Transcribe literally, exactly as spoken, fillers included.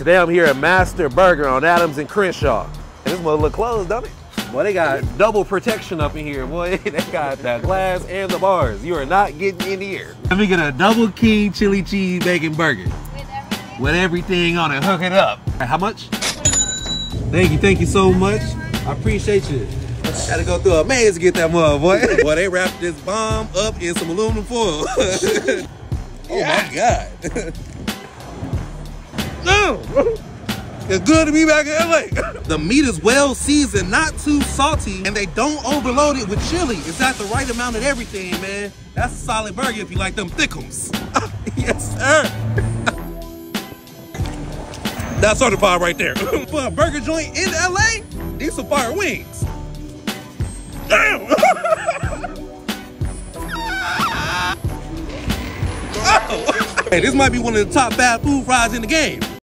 Today I'm here at Master Burger on Adams and Crenshaw. And this mother look closed, don't it? Boy, they got double protection up in here, boy. They got that glass and the bars. You are not getting in here. Let me get a double king chili cheese bacon burger. With everything? With everything on it, hook it up. How much? Thank you, thank you so much. I appreciate you. Gotta go through a maze to get that mug, boy. Boy, they wrapped this bomb up in some aluminum foil. Oh my God. No! It's good to be back in L A. The meat is well seasoned, not too salty, and they don't overload it with chili. It's at the right amount of everything, man. That's a solid burger if you like them thickums. Yes, sir. That's certified right there. For a burger joint in L A, these some fire wings. Damn! Oh. Hey, this might be one of the top bad food fries in the game.